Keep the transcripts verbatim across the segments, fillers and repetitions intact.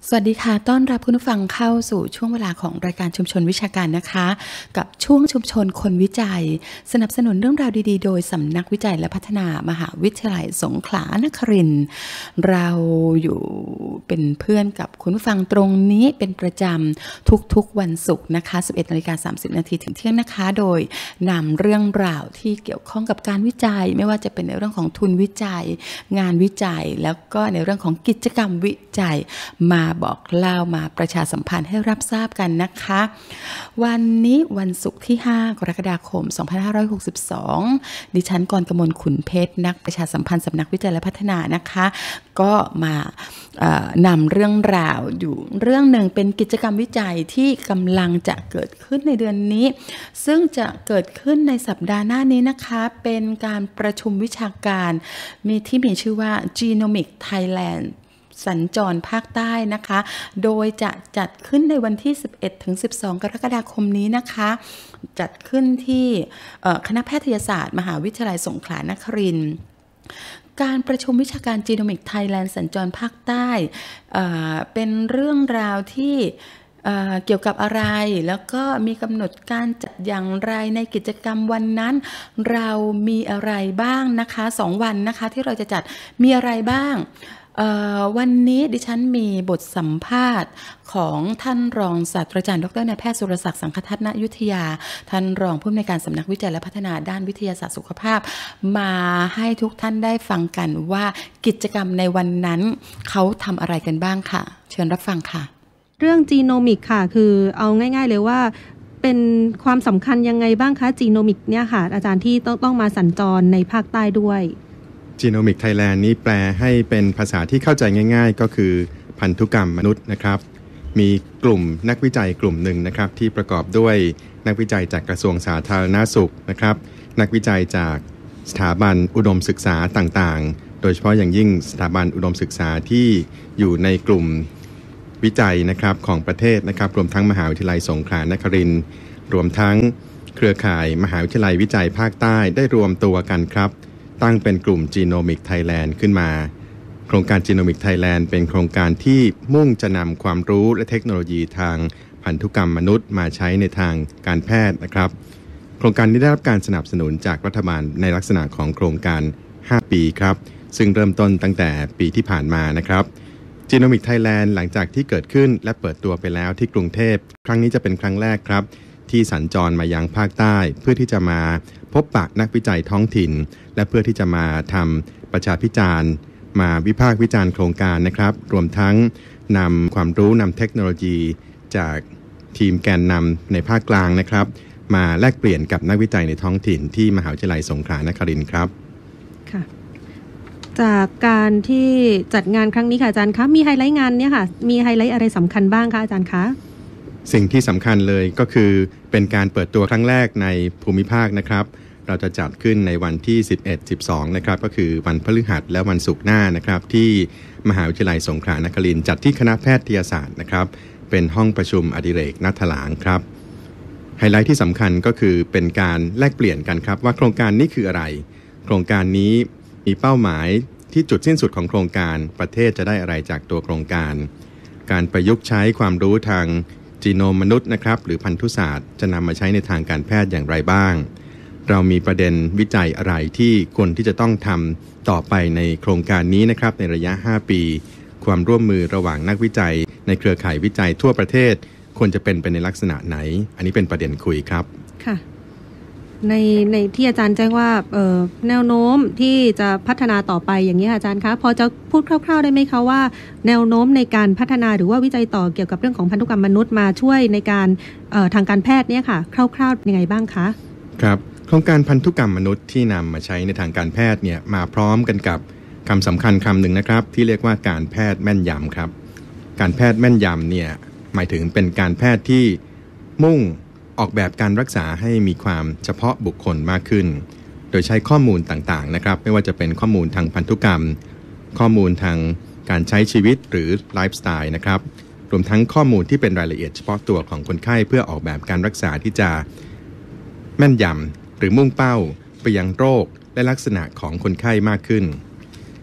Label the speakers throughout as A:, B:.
A: สวัสดีค่ะต้อนรับคุณผู้ฟังเข้าสู่ช่วงเวลาของรายการชุมชนวิชาการนะคะกับช่วงชุมชนคนวิจัยสนับสนุนเรื่องราวดีๆโดยสำนักวิจัยและพัฒนามหาวิทยาลัยสงขลานครินทร์เราอยู่เป็นเพื่อนกับคุณผู้ฟังตรงนี้เป็นประจำทุกๆวันศุกร์นะคะ สิบเอ็ดนาฬิกาสามสิบนาทีถึงเที่ยงนะคะโดยนำเรื่องราวที่เกี่ยวข้องกับการวิจัยไม่ว่าจะเป็นในเรื่องของทุนวิจัยงานวิจัยแล้วก็ในเรื่องของกิจกรรมวิจัยมาบอกเล่ามาประชาสัมพันธ์ให้รับทราบกันนะคะวันนี้วันศุกร์ที่ห้ากรกฎาคมสองพันห้าร้อยหกสิบสองดิฉันกรกมลขุนเพชรนักประชาสัมพันธ์สำนักวิจัยและพัฒนานะคะก็มานำเรื่องราวอยู่เรื่องหนึ่งเป็นกิจกรรมวิจัยที่กำลังจะเกิดขึ้นในเดือนนี้ซึ่งจะเกิดขึ้นในสัปดาห์หน้านี้นะคะเป็นการประชุมวิชาการมีที่มีชื่อว่า Genomic Thailandสัญจรภาคใต้นะคะโดยจะจัดขึ้นในวันที่ สิบเอ็ดถึงสิบสอง กรกฎาคมนี้นะคะจัดขึ้นที่คณะแพทยศาสตร์มหาวิทยาลัยสงขลานครินทร์การประชุมวิชาการ Genomic Thailand สัญจรภาคใต้เอ่อเป็นเรื่องราวที่เอ่อเกี่ยวกับอะไรแล้วก็มีกำหนดการจัดอย่างไรในกิจกรรมวันนั้นเรามีอะไรบ้างนะคะสองวันนะคะที่เราจะจัดมีอะไรบ้างวันนี้ดิฉันมีบทสัมภาษณ์ของท่านรองศาสตราจารย์ดรนายแพทย์สุรศักดิ์สังคทัศนยุทธยาท่านรองผู้อำนวยการสำนักวิจัยและพัฒนาด้านวิทยาศาสตร์สุขภาพมาให้ทุกท่านได้ฟังกันว่ากิจกรรมในวันนั้นเขาทำอะไรกันบ้างค่ะเชิญรับฟังค่ะ
B: เรื่องจีโนมิกค่ะคือเอาง่ายๆเลยว่าเป็นความสำคัญยังไงบ้างคะจีโนมิกเนี่ยค่ะอาจารย์ที่ต้องต้องมาสัญจรในภาคใต้ด้วย
C: Genomic Thailand นี้แปลให้เป็นภาษาที่เข้าใจง่ายๆก็คือพันธุกรรมมนุษย์นะครับมีกลุ่มนักวิจัยกลุ่มหนึ่งนะครับที่ประกอบด้วยนักวิจัยจากกระทรวงสาธารณสุขนะครับนักวิจัยจากสถาบันอุดมศึกษาต่างๆโดยเฉพาะอย่างยิ่งสถาบันอุดมศึกษาที่อยู่ในกลุ่มวิจัยนะครับของประเทศนะครับรวมทั้งมหาวิทยาลัยสงขลานครินทร์รวมทั้งเครือข่ายมหาวิทยาลัยวิจัยภาคใต้ได้รวมตัวกันครับตั้งเป็นกลุ่ม Genomic Thailand ขึ้นมาโครงการ Genomic Thailand เป็นโครงการที่มุ่งจะนำความรู้และเทคโนโลยีทางพันธุกรรมมนุษย์มาใช้ในทางการแพทย์นะครับโครงการนี้ได้รับการสนับสนุนจากรัฐบาลในลักษณะของโครงการห้าปีครับซึ่งเริ่มต้นตั้งแต่ปีที่ผ่านมานะครับ Genomic Thailand หลังจากที่เกิดขึ้นและเปิดตัวไปแล้วที่กรุงเทพครั้งนี้จะเป็นครั้งแรกครับที่สัญจรมายังภาคใต้เพื่อที่จะมาพบปะนักวิจัยท้องถิ่นและเพื่อที่จะมาทำประชาพิจารณ์มาวิพากษ์วิจารณ์โครงการนะครับรวมทั้งนำความรู้นำเทคโนโลยีจากทีมแกนนำในภาคกลางนะครับมาแลกเปลี่ยนกับนักวิจัยในท้องถิ่นที่มหาวิทยาลัยสงขลานครินทร์ครับ
B: ค่ะจากการที่จัดงานครั้งนี้ค่ะอาจารย์คะมีไฮไลท์งานเนี่ยค่ะมีไฮไลท์อะไรสำคัญบ้างคะอาจารย์คะ
C: สิ่งที่สำคัญเลยก็คือเป็นการเปิดตัวครั้งแรกในภูมิภาคนะครับเราจะจัดขึ้นในวันที่สิบเอ็ด สิบสองนะครับก็คือวันพฤหัสและวันศุกร์หน้านะครับที่มหาวิทยาลัยสงขลานครินทร์จัดที่คณะแพทยศาสตร์นะครับเป็นห้องประชุมอดิเรกณถลางครับไฮไลท์ที่สำคัญก็คือเป็นการแลกเปลี่ยนกันครับว่าโครงการนี้คืออะไรโครงการนี้มีเป้าหมายที่จุดสิ้นสุดของโครงการประเทศจะได้อะไรจากตัวโครงการการประยุกต์ใช้ความรู้ทางจีโนมมนุษย์นะครับหรือพันธุศาสตร์จะนำมาใช้ในทางการแพทย์อย่างไรบ้างเรามีประเด็นวิจัยอะไรที่ควรที่จะต้องทำต่อไปในโครงการนี้นะครับในระยะห้าปีความร่วมมือระหว่างนักวิจัยในเครือข่ายวิจัยทั่วประเทศควรจะเป็นไปในลักษณะไหนอันนี้เป็นประเด็นคุยครับ
B: ค่ะในในที่อาจารย์แจ้งว่าแนวโน้มที่จะพัฒนาต่อไปอย่างนี้อาจารย์คะพอจะพูดคร่าวๆได้ไหมคะว่าแนวโน้มในการพัฒนาหรือว่าวิจัยต่อเกี่ยวกับเรื่องของพันธุกรรมมนุษย์มาช่วยในการทางการแพทย์เนี่ยค่ะคร่าวๆยังไงบ้างคะ
C: ครับโครงการพันธุกรรมมนุษย์ที่นำมาใช้ในทางการแพทย์เนี่ยมาพร้อมกันกับคำสำคัญคำหนึ่งนะครับที่เรียกว่าการแพทย์แม่นยำครับการแพทย์แม่นยำเนี่ยหมายถึงเป็นการแพทย์ที่มุ่งออกแบบการรักษาให้มีความเฉพาะบุคคลมากขึ้นโดยใช้ข้อมูลต่างๆนะครับไม่ว่าจะเป็นข้อมูลทางพันธุกรรมข้อมูลทางการใช้ชีวิตหรือไลฟ์สไตล์นะครับรวมทั้งข้อมูลที่เป็นรายละเอียดเฉพาะตัวของคนไข้เพื่อออกแบบการรักษาที่จะแม่นยำหรือมุ่งเป้าไปยังโรคและลักษณะของคนไข้มากขึ้น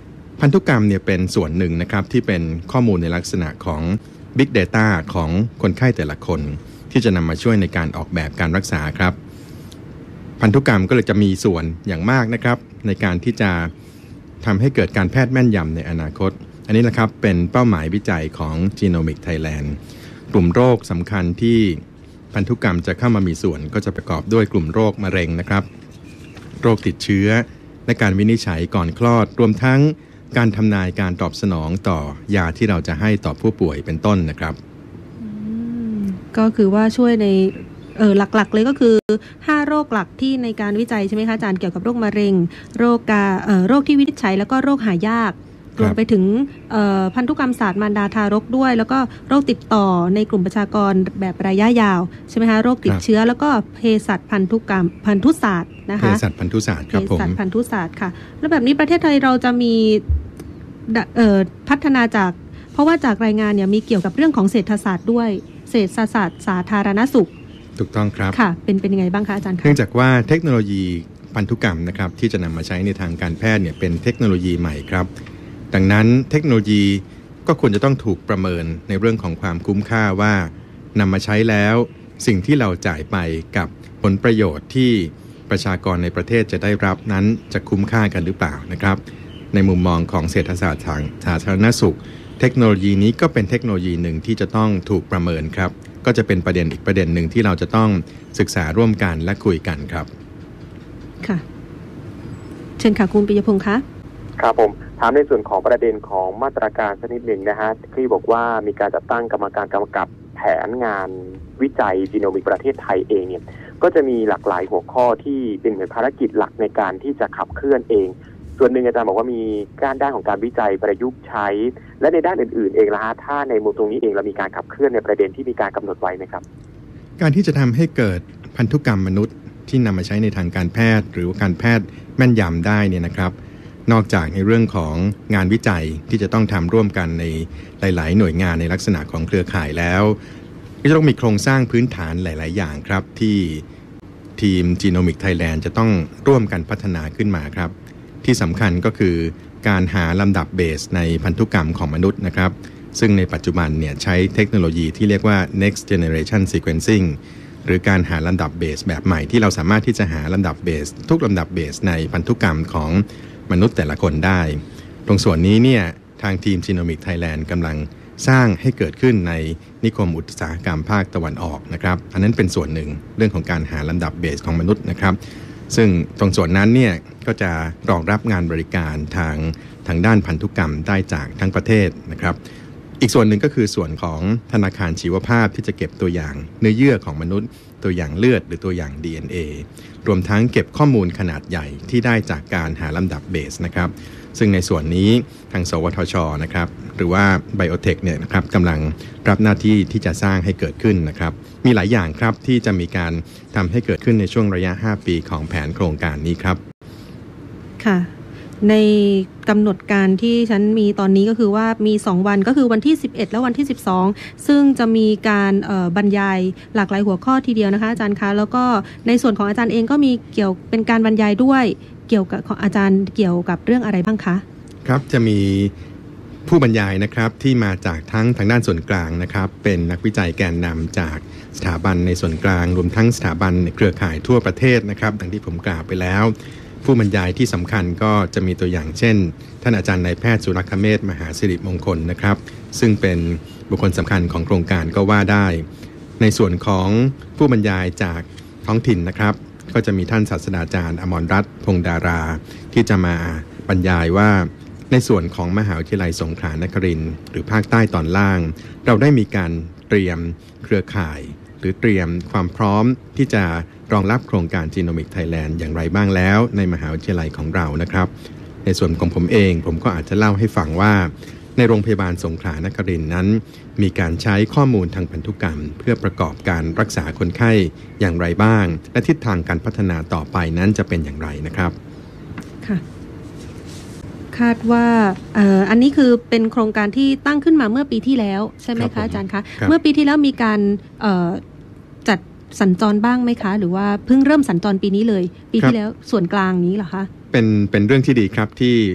C: พันธุกรรมเนี่ยเป็นส่วนหนึ่งนะครับที่เป็นข้อมูลในลักษณะของ Big Data ของคนไข้แต่ละคนที่จะนำมาช่วยในการออกแบบการรักษาครับพันธุกรรมก็เลยจะมีส่วนอย่างมากนะครับในการที่จะทำให้เกิดการแพทย์แม่นยำในอนาคตอันนี้นะครับเป็นเป้าหมายวิจัยของ Genomic Thailand กลุ่มโรคสำคัญที่พันธุกรรมจะเข้ามามีส่วนก็จะประกอบด้วยกลุ่มโรคมะเร็งนะครับโรคติดเชื้อและการวินิจฉัยก่อนคลอดรวมทั้งการทำนายการตอบสนองต่อยาที่เราจะให้ต่อผู้ป่วยเป็นต้นนะครับ
B: ก็คือว่าช่วยในเออหลักๆเลยก็คือห้าโรคหลักที่ในการวิจัยใช่ไหมคะอาจารย์เกี่ยวกับโรคมะเร็งโรคกาเอ่อโรคที่วินิจฉัยแล้วก็โรคหายากรวมไปถึงพันธุกรรมศาสตร์มารดาทารกด้วยแล้วก็โรคติดต่อในกลุ่มประชากรแบบระยะยาวใช่ไหมคะโรคติดเชื้อแล้วก็เภสัชพันธุกรรมพันธุศาสตร์นะคะ
C: เภสัชพันธุศาสตร์ครับผม
B: เภสัชพันธุศาสตร์ค่ะแล้วแบบนี้ประเทศไทยเราจะมีพัฒนาจากเพราะว่าจากรายงานเนี่ยมีเกี่ยวกับเรื่องของเศรษฐศาสตร์ด้วยเศรษฐศาสตร์สาธารณสุข
C: ถูกต้องครับ
B: ค่ะเป็นเป็นยังไงบ้างคะอาจารย์คะ
C: เนื่องจากว่าเทคโนโลยีพันธุกรรมนะครับที่จะนำมาใช้ในทางการแพทย์เนี่ยเป็นเทคโนโลยีใหม่ครับดังนั้นเทคโนโลยีก็ควรจะต้องถูกประเมินในเรื่องของความคุ้มค่าว่านำมาใช้แล้วสิ่งที่เราจ่ายไปกับผลประโยชน์ที่ประชากรในประเทศจะได้รับนั้นจะคุ้มค่ากันหรือเปล่านะครับในมุมมองของเศรษฐศาสตร์ทางสาธารณสุขเทคโนโลยีนี้ก็เป็นเทคโนโลยีหนึ่งที่จะต้องถูกประเมินครับก็จะเป็นประเด็นอีกประเด็นหนึ่งที่เราจะต้องศึกษาร่วมกันและคุยกันครับ
B: ค่ะเชิญค่ะคุณปิยพงษ์คะ
D: ครับผมถามในส่วนของประเด็นของมาตรการชนิดหนึ่งนะฮะที่บอกว่ามีการจัดตั้งกรรมการกำกับแผนงานวิจัยจีโนมิกประเทศไทยเองเนี่ยก็จะมีหลากหลายหัวข้อที่เป็นเหมือนภารกิจหลักในการที่จะขับเคลื่อนเองส่วนหนึ่งอาจารย์บอกว่ามีการด้านของการวิจัยประยุกต์ใช้และในด้านอื่นๆเองละฮะถ้าในมุมตรงนี้เองเรามีการขับเคลื่อนในประเด็นที่มีการกำหนดไว้ไหมครับ
C: การที่จะทำให้เกิดพันธุกรรมมนุษย์ที่นำมาใช้ในทางการแพทย์หรือการแพทย์แม่นยำได้เนี่ยนะครับนอกจากในเรื่องของงานวิจัยที่จะต้องทำร่วมกันในหลายๆหน่วยงานในลักษณะของเครือข่ายแล้วก็จะต้องมีโครงสร้างพื้นฐานหลายๆอย่างครับที่ทีม Genomic Thailand จะต้องร่วมกันพัฒนาขึ้นมาครับที่สำคัญก็คือการหาลำดับเบสในพันธุกรรมของมนุษย์นะครับซึ่งในปัจจุบันเนี่ยใช้เทคโนโลยีที่เรียกว่า next generation sequencing หรือการหาลำดับเบสแบบใหม่ที่เราสามารถที่จะหาลำดับเบสทุกลำดับเบสในพันธุกรรมของมนุษย์แต่ละคนได้ตรงส่วนนี้เนี่ยทางทีม Genomic Thailand กำลังสร้างให้เกิดขึ้นในนิคมอุตสาหกรรมภาคตะวันออกนะครับอันนั้นเป็นส่วนหนึ่งเรื่องของการหาลำดับเบสของมนุษย์นะครับซึ่งตรงส่วนนั้นเนี่ยก็จะรองรับงานบริการทางทางด้านพันธุกรรมได้จากทั้งประเทศนะครับอีกส่วนหนึ่งก็คือส่วนของธนาคารชีวภาพที่จะเก็บตัวอย่างเนื้อเยื่อของมนุษย์ตัวอย่างเลือดหรือตัวอย่าง ดี เอ็น เอ รวมทั้งเก็บข้อมูลขนาดใหญ่ที่ได้จากการหาลำดับเบสนะครับซึ่งในส่วนนี้ทางสวทช.นะครับหรือว่าไบโอเทคเนี่ยนะครับกำลังรับหน้าที่ที่จะสร้างให้เกิดขึ้นนะครับมีหลายอย่างครับที่จะมีการทำให้เกิดขึ้นในช่วงระยะห้าปีของแผนโครงการนี้ครับ
B: ค่ะในกำหนดการที่ฉันมีตอนนี้ก็คือว่ามีสองวันก็คือวันที่สิบเอ็ดและวันที่สิบสองซึ่งจะมีการบรรยายหลากหลายหัวข้อทีเดียวนะคะอาจารย์คะแล้วก็ในส่วนของอาจารย์เองก็มีเกี่ยวเป็นการบรรยายด้วยเกี่ยวกับของอาจารย์เกี่ยวกับเรื่องอะไรบ้างคะ
C: ครับจะมีผู้บรรยายนะครับที่มาจากทั้งทางด้านส่วนกลางนะครับเป็นนักวิจัยแกนนำจากสถาบันในส่วนกลางรวมทั้งสถาบันเครือข่ายทั่วประเทศนะครับดังที่ผมกล่าวไปแล้วผู้บรรยายที่สำคัญก็จะมีตัวอย่างเช่นท่านอาจารย์นายแพทย์สุรคเมธมหาสิริมงคลนะครับซึ่งเป็นบุคคลสำคัญของโครงการก็ว่าได้ในส่วนของผู้บรรยายจากท้องถิ่นนะครับก็จะมีท่านศาสตราจารย์อมรรัตน์พงษ์ดาราที่จะมาบรรยายว่าในส่วนของมหาวิทยาลัยสงขลานครินทร์หรือภาคใต้ตอนล่างเราได้มีการเตรียมเครือข่ายหรือเตรียมความพร้อมที่จะรองรับโครงการ Genomic Thailand อย่างไรบ้างแล้วในมหาวิทยาลัยของเรานะครับในส่วนของผมเองผมก็อาจจะเล่าให้ฟังว่าในโรงพยาบาลสงขลานครินทร์นั้นมีการใช้ข้อมูลทางพันธุกรรมเพื่อประกอบการรักษาคนไข้อย่างไรบ้างและทิศทางการพัฒนาต่อไปนั้นจะเป็นอย่างไรนะครับ
B: ค่ะคาดว่าเอ่ออันนี้คือเป็นโครงการที่ตั้งขึ้นมาเมื่อปีที่แล้วใช่ไหมคะอาจารย์คะเมื่อปีที่แล้วมีการเอ่อจัดสัญจรบ้างไหมคะหรือว่าเพิ่งเริ่มสัญจรปีนี้เลยปีที่แล้วส่วนกลางนี้เหรอคะ
C: เป็นเป็นเรื่องที่ดีครับที่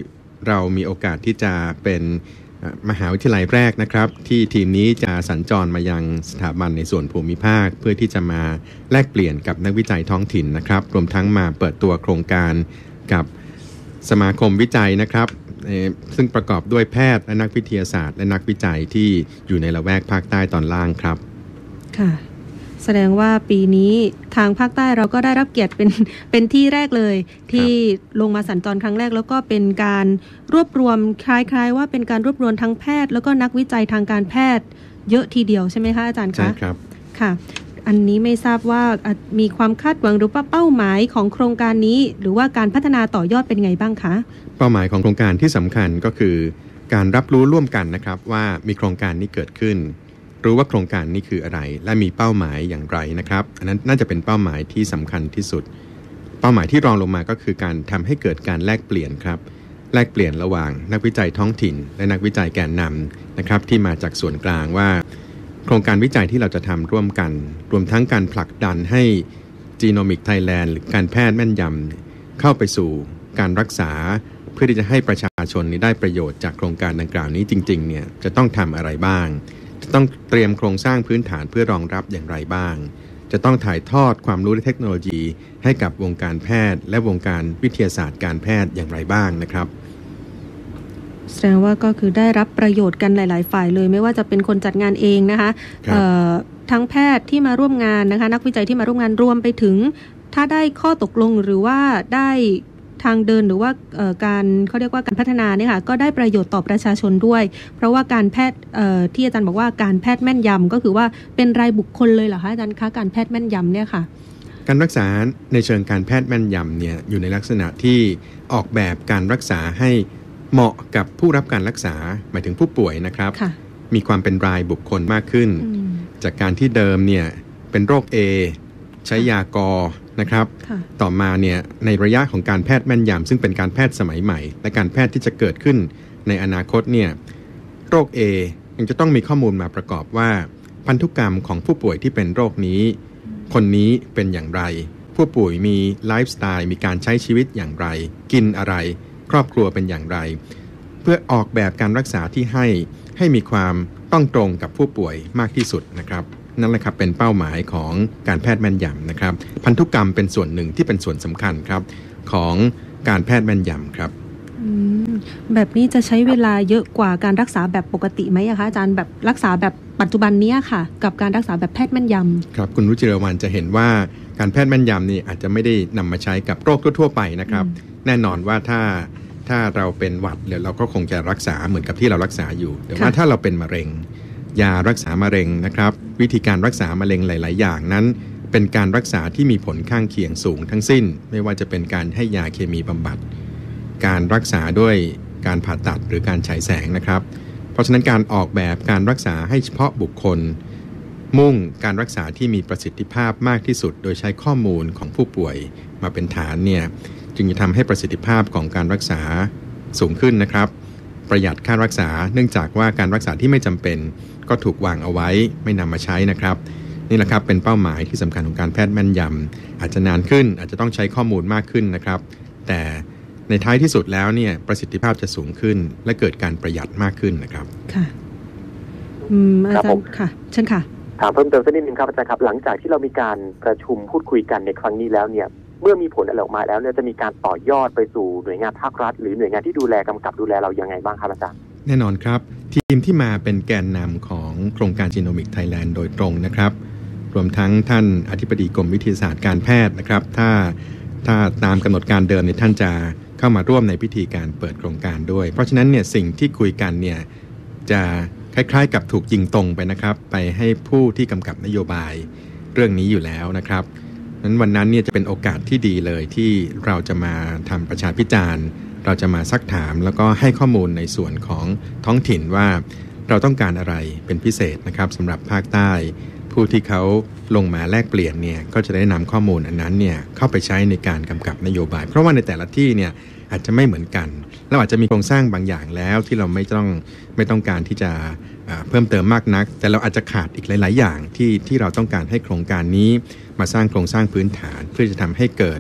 C: เรามีโอกาสที่จะเป็นมหาวิทยาลัยแรกนะครับที่ทีมนี้จะสัญจรมายังสถาบันในส่วนภูมิภาคเพื่อที่จะมาแลกเปลี่ยนกับนักวิจัยท้องถิ่นนะครับรวมทั้งมาเปิดตัวโครงการกับสมาคมวิจัยนะครับซึ่งประกอบด้วยแพทย์และนักวิทยาศาสตร์และนักวิจัยที่อยู่ในละแวกภาคใต้ตอนล่างครับ
B: ค่ะแสดงว่าปีนี้ทางภาคใต้เราก็ได้รับเกียรติเป็นเป็นที่แรกเลยที่ลงมาสัญจรครั้งแรกแล้วก็เป็นการรวบรวมคล้ายๆว่าเป็นการรวบรวมทั้งแพทย์แล้วก็นักวิจัยทางการแพทย์เยอะทีเดียวใช่ไหมคะอาจารย์คะ
C: ใช่ครับ
B: ค่ะอันนี้ไม่ทราบว่ามีความคาดหวังหรือว่าเป้าหมายของโครงการนี้หรือว่าการพัฒนาต่อยอดเป็นไงบ้างคะ
C: เป้าหมายของโครงการที่สำคัญก็คือการรับรู้ร่วมกันนะครับว่ามีโครงการนี้เกิดขึ้นรู้ว่าโครงการนี้คืออะไรและมีเป้าหมายอย่างไรนะครับอันนั้นน่าจะเป็นเป้าหมายที่สำคัญที่สุดเป้าหมายที่รองลงมาก็คือการทำให้เกิดการแลกเปลี่ยนครับแลกเปลี่ยนระหว่างนักวิจัยท้องถิ่นและนักวิจัยแกนนำนะครับที่มาจากส่วนกลางว่าโครงการวิจัยที่เราจะทำร่วมกันรวมทั้งการผลักดันให้ Genomic Thailand หรือการแพทย์แม่นยำเข้าไปสู่การรักษาเพื่อที่จะให้ประชาชนได้ประโยชน์จากโครงการดังกล่าวนี้จริงๆเนี่ยจะต้องทำอะไรบ้างจะต้องเตรียมโครงสร้างพื้นฐานเพื่อรองรับอย่างไรบ้างจะต้องถ่ายทอดความรู้และเทคโนโลยีให้กับวงการแพทย์และวงการวิทยาศาสตร์การแพทย์อย่างไรบ้างนะครับ
B: แสดงว่าก็คือได้รับประโยชน์กันหลายๆฝ่ายเลยไม่ว่าจะเป็นคนจัดงานเองนะคะทั้งแพทย์ที่มาร่วมงานนะคะนักวิจัยที่มาร่วมงานรวมไปถึงถ้าได้ข้อตกลงหรือว่าได้ทางเดินหรือว่าการเขาเรียกว่าการพัฒนาเนี่ยค่ะก็ได้ประโยชน์ต่อประชาชนด้วยเพราะว่าการแพทย์ที่อาจารย์บอกว่าการแพทย์แม่นยำก็คือว่าเป็นรายบุคคลเลยเหรอคะอาจารย์คะการแพทย์แม่นยำเนี่ยค่ะ
C: การรักษาในเชิงการแพทย์แม่นยำเนี่ยอยู่ในลักษณะที่ออกแบบการรักษาให้เหมาะกับผู้รับการรักษาหมายถึงผู้ป่วยนะครับมีความเป็นรายบุคคลมากขึ้นจากการที่เดิมเนี่ยเป็นโรค A ใช้ยากอนะครับต่อมาเนี่ยในระยะของการแพทย์แม่นยำซึ่งเป็นการแพทย์สมัยใหม่และการแพทย์ที่จะเกิดขึ้นในอนาคตเนี่ยโรค A ยังจะต้องมีข้อมูลมาประกอบว่าพันธุกรรมของผู้ป่วยที่เป็นโรคนี้คนนี้เป็นอย่างไรผู้ป่วยมีไลฟ์สไตล์มีการใช้ชีวิตอย่างไรกินอะไรครอบครัวเป็นอย่างไรเพื่อออกแบบการรักษาที่ให้ให้มีความต้องตรงกับผู้ป่วยมากที่สุดนะครับนั่นแหละครับเป็นเป้าหมายของการแพทย์แม่นยำนะครับพันธุกรรมเป็นส่วนหนึ่งที่เป็นส่วนสำคัญครับของการแพทย์แม่นยำครับ
B: แบบนี้จะใช้เวลาเยอะกว่าการรักษาแบบปกติไหมอะคะอาจารย์แบบรักษาแบบปัจจุบันนี้ค่ะกับการรักษาแบบแพทย์แม่นยำ
C: ครับคุณรุจิรวรรณจะเห็นว่าการแพทย์แม่นยำนี่อาจจะไม่ได้นำมาใช้กับโรคทั่วๆไปนะครับแน่นอนว่าถ้าถ้าเราเป็นหวัดเราก็คงจะรักษาเหมือนกับที่เรารักษาอยู่แต่ว่าถ้าเราเป็นมะเร็งยารักษามะเร็งนะครับวิธีการรักษามะเร็งหลายๆอย่างนั้นเป็นการรักษาที่มีผลข้างเคียงสูงทั้งสิ้นไม่ว่าจะเป็นการให้ยาเคมีบำบัดการรักษาด้วยการผ่าตัดหรือการฉายแสงนะครับเพราะฉะนั้นการออกแบบการรักษาให้เฉพาะบุคคลมุ่งการรักษาที่มีประสิทธิภาพมากที่สุดโดยใช้ข้อมูลของผู้ป่วยมาเป็นฐานเนี่ยจึงจะทำให้ประสิทธิภาพของการรักษาสูงขึ้นนะครับประหยัดค่ารักษาเนื่องจากว่าการรักษาที่ไม่จำเป็นก็ถูกวางเอาไว้ไม่นำมาใช้นะครับนี่แหละครับเป็นเป้าหมายที่สำคัญของการแพทย์แม่นยำอาจจะนานขึ้นอาจจะต้องใช้ข้อมูลมากขึ้นนะครับแต่ในท้ายที่สุดแล้วเนี่ยประสิทธิภาพจะสูงขึ้นและเกิดการประหยัดมากขึ้นนะครับ
B: ค่ะอืมอาจารย์ค่ะเชิญค่ะ
D: ถามเพิ่มเติมสักนิดนึงครับอาจารย์ครับหลังจากที่เรามีการประชุมพูดคุยกันในครั้งนี้แล้วเนี่ยเมื่อมีผลอะไรออกมาแล้วเนี่ยจะมีการต่อยอดไปสู่หน่วยงานภาครัฐหรือหน่วยงานที่ดูแลกำกับดูแลเรายังไงบ้างครับอาจารย์
C: แน่นอนครับทีมที่มาเป็นแกนนำของโครงการ Genomic Thailand โดยตรงนะครับรวมทั้งท่านอธิบดีกรมวิทยาศาสตร์การแพทย์นะครับถ้าถ้าตามกำหนดการเดิมเนี่ยท่านจะเข้ามาร่วมในพิธีการเปิดโครงการด้วยเพราะฉะนั้นเนี่ยสิ่งที่คุยกันเนี่ยจะคล้ายๆกับถูกยิงตรงไปนะครับไปให้ผู้ที่กำกับนโยบายเรื่องนี้อยู่แล้วนะครับนั้นวันนั้นเนี่ยจะเป็นโอกาสที่ดีเลยที่เราจะมาทำประชาพิจารณ์เราจะมาซักถามแล้วก็ให้ข้อมูลในส่วนของท้องถิ่นว่าเราต้องการอะไรเป็นพิเศษนะครับสำหรับภาคใต้ผู้ที่เขาลงมาแลกเปลี่ยนเนี่ยก็จะได้นำข้อมูลอันนั้นเนี่ยเข้าไปใช้ในการกำกับนโยบายเพราะว่าในแต่ละที่เนี่ยอาจจะไม่เหมือนกันเราอาจจะมีโครงสร้างบางอย่างแล้วที่เราไม่ต้องไม่ต้องการที่จะเพิ่มเติมมากนักแต่เราอาจจะขาดอีกหลายๆอย่างที่ที่เราต้องการให้โครงการนี้มาสร้างโครงสร้างพื้นฐานเพื่อจะทำให้เกิด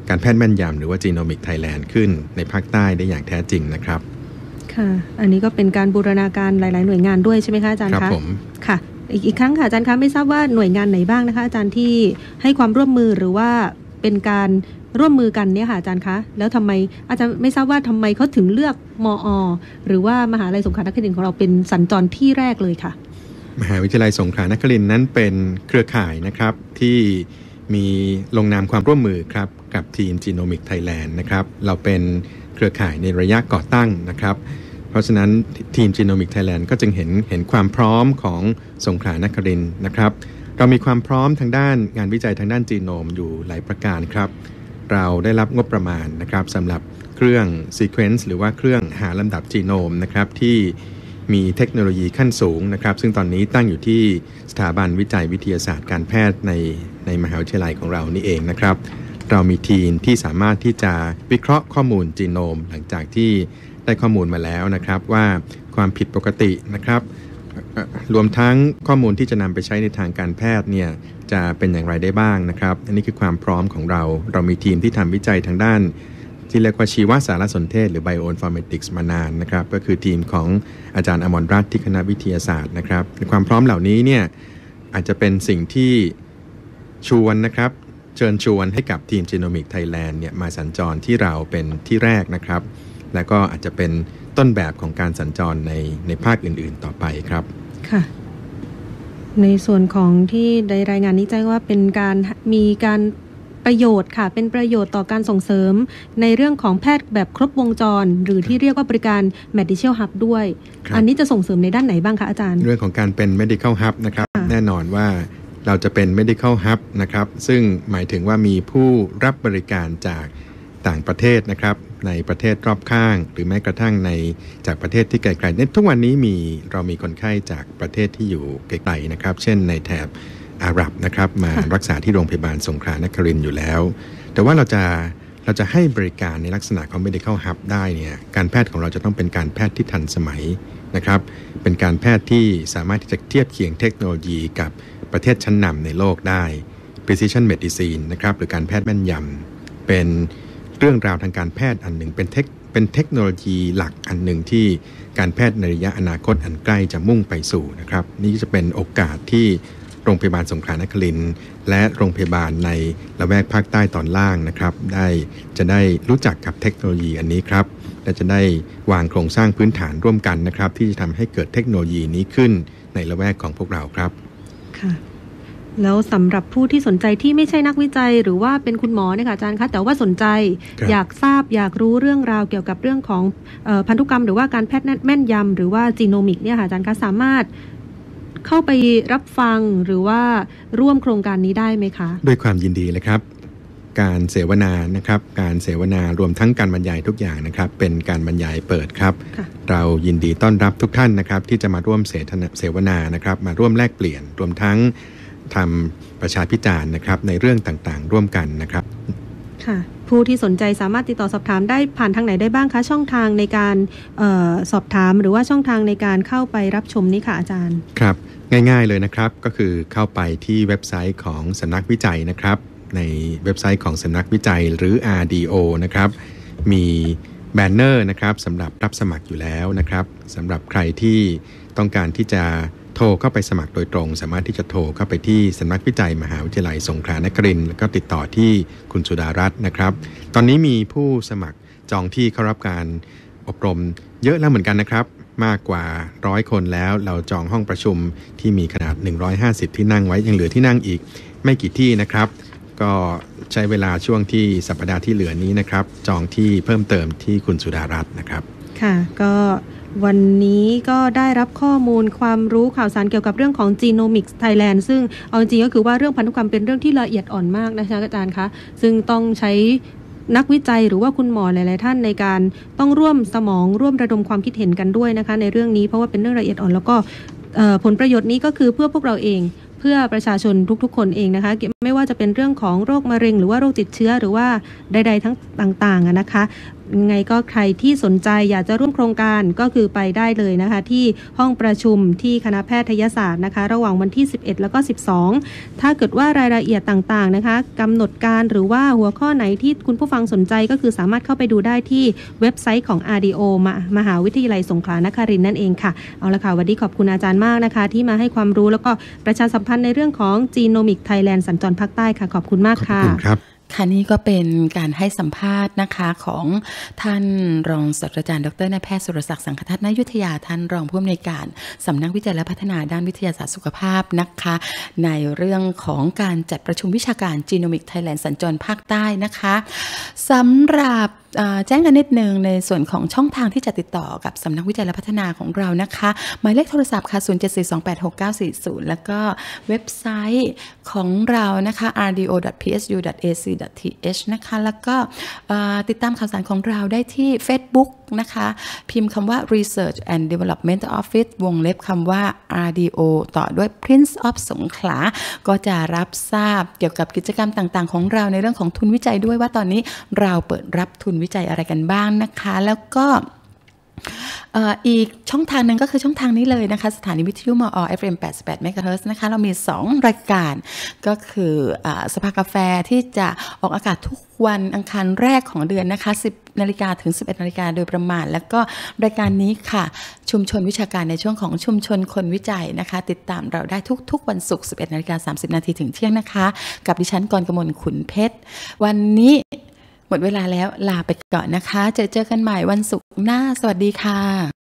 C: การแพทย์แม่นยำหรือว่า Genomic Thailand ขึ้นในภาคใต้ได้อย่างแท้จริงนะครับ
B: ค่ะอันนี้ก็เป็นการบูรณาการหลายๆหน่วยงานด้วยใช่ไหมคะอาจารย์คะ
C: ครับผม
B: ค่ะอีกอีกครั้งค่ะอาจารย์คะไม่ทราบว่าหน่วยงานไหนบ้างนะคะอาจารย์ที่ให้ความร่วมมือหรือว่าเป็นการร่วมมือกันเนี่ยค่ะอาจารย์คะแล้วทำไมอาจารย์ไม่ทราบว่าทำไมเขาถึงเลือกมอ.หรือว่ามหาวิทยาลัยสงขลานครินทร์ของเราเป็นสัญจรที่แรกเลยค่ะ
C: มหาวิทยาลัยสงขลานครินทร์นั้นเป็นเครือข่ายนะครับที่มีลงนามความร่วมมือครับกับทีม Genomic Thailand นะครับเราเป็นเครือข่ายในระยะก่อตั้งนะครับเพราะฉะนั้นทีม Genomic Thailand ก็จึงเห็นเห็นความพร้อมของสงขลานครินทร์นะครับเรามีความพร้อมทางด้านงานวิจัยทางด้านจีโนมอยู่หลายประการครับเราได้รับงบประมาณนะครับสำหรับเครื่อง Sequence หรือว่าเครื่องหาลำดับจีโนมนะครับที่มีเทคโนโลยีขั้นสูงนะครับซึ่งตอนนี้ตั้งอยู่ที่สถาบันวิจัยวิทยาศาสตร์การแพทย์ในในมหาวิทยาลัยของเรานี่เองนะครับเรามีทีมที่สามารถที่จะวิเคราะห์ข้อมูลจีโนมหลังจากที่ได้ข้อมูลมาแล้วนะครับว่าความผิดปกตินะครับรวมทั้งข้อมูลที่จะนำไปใช้ในทางการแพทย์เนี่ยจะเป็นอย่างไรได้บ้างนะครับอันนี้คือความพร้อมของเราเรามีทีมที่ทำวิจัยทางด้านที่เรียกว่าชีวสารสนเทศหรือ Bioinformatics มานานนะครับก็คือทีมของอาจารย์อมรรัตน์ที่คณะวิทยาศาสตร์นะครับความพร้อมเหล่านี้เนี่ยอาจจะเป็นสิ่งที่ชวนนะครับเชิญชวนให้กับทีม Genomic Thailand เนี่ยมาสัญจรที่เราเป็นที่แรกนะครับแล้วก็อาจจะเป็นต้นแบบของการสัญจรในในภาคอื่นๆต่อไปครับ
B: ค่ะในส่วนของที่ในรายงานนี้แจ้งว่าเป็นการมีการประโยชน์ค่ะเป็นประโยชน์ต่อการส่งเสริมในเรื่องของแพทย์แบบครบวงจรหรือที่เรียกว่าบริการ Medical Hub ด้วยอันนี้จะส่งเสริมในด้านไหนบ้างคะอาจารย์
C: เรื่องของการเป็น Medical Hub นะครับแน่นอนว่าเราจะเป็น Medical Hub นะครับซึ่งหมายถึงว่ามีผู้รับบริการจากต่างประเทศนะครับในประเทศรอบข้างหรือแม้กระทั่งในจากประเทศที่ไกลๆในทุกวันนี้มีเรามีคนไข้จากประเทศที่อยู่ไกลๆนะครับเช่นในแถบอาหรับนะครับมารักษาที่โรงพยาบาลสงขลานครินทร์อยู่แล้วแต่ว่าเราจะเราจะให้บริการในลักษณะของ Medical Hub ได้เนี่ยการแพทย์ของเราจะต้องเป็นการแพทย์ที่ทันสมัยนะครับเป็นการแพทย์ที่สามารถที่จะเทียบเคียงเทคโนโลยีกับประเทศชั้นนำในโลกได้ Precision Medicine นะครับหรือการแพทย์แม่นยำเป็นเรื่องราวทางการแพทย์อันหนึ่งเป็นเทคเป็นเทคโนโลยีหลักอันหนึ่งที่การแพทย์ในระยะอนาคตอันใกล้จะมุ่งไปสู่นะครับนี่จะเป็นโอกาสที่โรงพยาบาลสงขลานครินทร์และโรงพยาบาลในละแวกภาคใต้ตอนล่างนะครับได้จะได้รู้จักกับเทคโนโลยีอันนี้ครับและจะได้วางโครงสร้างพื้นฐานร่วมกันนะครับที่จะทำให้เกิดเทคโนโลยีนี้ขึ้นในละแวกของพวกเราครับ
B: ค่ะแล้วสำหรับผู้ที่สนใจที่ไม่ใช่นักวิจัยหรือว่าเป็นคุณหมอเนี่ยค่ะอาจารย์คะแต่ว่าสนใจอยากทราบอยากรู้เรื่องราวเกี่ยวกับเรื่องของเอ่อพันธุกรรมหรือว่าการแพทย์แม่นยำหรือว่าจีโนมิกเนี่ยค่ะอาจารย์คะสามารถเข้าไปรับฟังหรือว่าร่วมโครงการนี้ได้ไหมคะ
C: ด้วยความยินดีเลยครับการเสวนานะครับการเสวนารวมทั้งการบรรยายทุกอย่างนะครับเป็นการบรรยายเปิดครับเรายินดีต้อนรับทุกท่านนะครับที่จะมาร่วมเสวนานะครับมาร่วมแลกเปลี่ยนรวมทั้งทำประชาพิจารณ์นะครับในเรื่องต่างๆร่วมกันนะครับ
B: ค่ะผู้ที่สนใจสามารถติดต่อสอบถามได้ผ่านทางไหนได้บ้างคะช่องทางในการเอ่อสอบถามหรือว่าช่องทางในการเข้าไปรับชมนี้ค่ะอาจารย์
C: ครับง่ายๆเลยนะครับก็คือเข้าไปที่เว็บไซต์ของสำนักวิจัยนะครับในเว็บไซต์ของสำนักวิจัยหรือ อาร์ ดี โอ นะครับมีแบนเนอร์นะครับสำหรับรับสมัครอยู่แล้วนะครับสำหรับใครที่ต้องการที่จะโทรเข้าไปสมัครโดยตรงสามารถที่จะโทรเข้าไปที่สำนักวิจัยมหาวิทยาลัยสงขลานครินทร์แล้วก็ติดต่อที่คุณสุดารัตน์นะครับตอนนี้มีผู้สมัครจองที่เข้ารับการอบรมเยอะแล้วเหมือนกันนะครับมากกว่าร้อยคนแล้วเราจองห้องประชุมที่มีขนาดหนึ่งร้อยห้าสิบที่นั่งไว้ยังเหลือที่นั่งอีกไม่กี่ที่นะครับก็ใช้เวลาช่วงที่สัปดาห์ที่เหลือนี้นะครับจองที่เพิ่มเติมที่คุณสุดารัตน์นะครับ
B: ค่ะก็วันนี้ก็ได้รับข้อมูลความรู้ข่าวสารเกี่ยวกับเรื่องของ Genomics Thailand ซึ่งเอาจริงๆก็คือว่าเรื่องพันธุกรรมเป็นเรื่องที่ละเอียดอ่อนมากนะคะอาจารย์คะซึ่งต้องใช้นักวิจัยหรือว่าคุณหมอหลายๆท่านในการต้องร่วมสมองร่วมระดมความคิดเห็นกันด้วยนะคะในเรื่องนี้เพราะว่าเป็นเรื่องละเอียดอ่อนแล้วก็ผลประโยชน์นี้ก็คือเพื่อพวกเราเองเพื่อประชาชนทุกๆคนเองนะคะไม่ว่าจะเป็นเรื่องของโรคมะเร็งหรือว่าโรคติดเชื้อหรือว่าใดๆทั้งต่างๆนะคะยังไงก็ใครที่สนใจอยากจะร่วมโครงการก็คือไปได้เลยนะคะที่ห้องประชุมที่คณะแพทยศาสตร์นะคะระหว่างวันที่สิบเอ็ดแล้วก็สิบสองถ้าเกิดว่ารายละเอียดต่างๆนะคะกำหนดการหรือว่าหัวข้อไหนที่คุณผู้ฟังสนใจก็คือสามารถเข้าไปดูได้ที่เว็บไซต์ของ อาร์ ดี โอ มหาวิทยาลัยสงขลานครินทร์นั่นเองค่ะเอาละค่ะวันนี้ขอบคุณอาจารย์มากนะคะที่มาให้ความรู้แล้วก็ประชาสัมพันธ์ในเรื่องของ Genomic Thailand สัญจรภาคใต้ค่ะขอบคุณมากค่ะ
C: ขอบคุณครับ
A: ค่ะนี่ก็เป็นการให้สัมภาษณ์นะคะของท่านรองศาสตราจารย์ดรนายแพทย์สุรศักดิ์สังคทัศน์ณอยุธยาท่านรองผู้อำนวยการสำนักวิจัยและพัฒนาด้านวิทยาศาสตร์สุขภาพนะคะในเรื่องของการจัดประชุมวิชาการ Genomic Thailand สัญจรภาคใต้นะคะสำหรับแจ้งกันนิดนึงในส่วนของช่องทางที่จะติดต่อกับสำนักวิจัยและพัฒนาของเรานะคะหมายเลขโทรศัพท์ค่ะศูนย์ เจ็ด สี่ สอง แปด หก เก้า สี่ ศูนย์แล้วก็เว็บไซต์ของเรานะคะ อาร์ ดี โอ ดอท พี เอส ยู ดอท เอ ซี ดอท ที เอช นะคะแล้วก็ติดตามข่าวสารของเราได้ที่ Facebook นะคะพิมพ์คำว่า Research and Development Office วงเล็บคำว่า อาร์ ดี โอ ต่อด้วย Prince of สงขลาก็จะรับทราบเกี่ยวกับกิจกรรมต่างๆของเราในเรื่องของทุนวิจัยด้วยว่าตอนนี้เราเปิดรับทุนวิจัยอะไรกันบ้างนะคะแล้วก็อีกช่องทางนึงก็คือช่องทางนี้เลยนะคะสถานีวิทยุมอ เอฟ เอ็ม แปดสิบแปด เมกะเฮิรตซ์นะคะเรามีสองรายการก็คือสภากาแฟที่จะออกอากาศทุกวันอังคารแรกของเดือนนะคะสิบนาฬิกาถึงสิบเอ็ดนาฬิกาโดยประมาณแล้วก็รายการนี้ค่ะชุมชนวิชาการในช่วงของชุมชนคนวิจัยนะคะติดตามเราได้ทุกๆวันศุกร์ สิบเอ็ดนาฬิกาสามสิบนาทีถึงเที่ยงนะคะกับดิฉันกรกมลขุนเพชรวันนี้หมดเวลาแล้วลาไปก่อนนะคะเจอเจอกันใหม่วันศุกร์หน้าสวัสดีค่ะ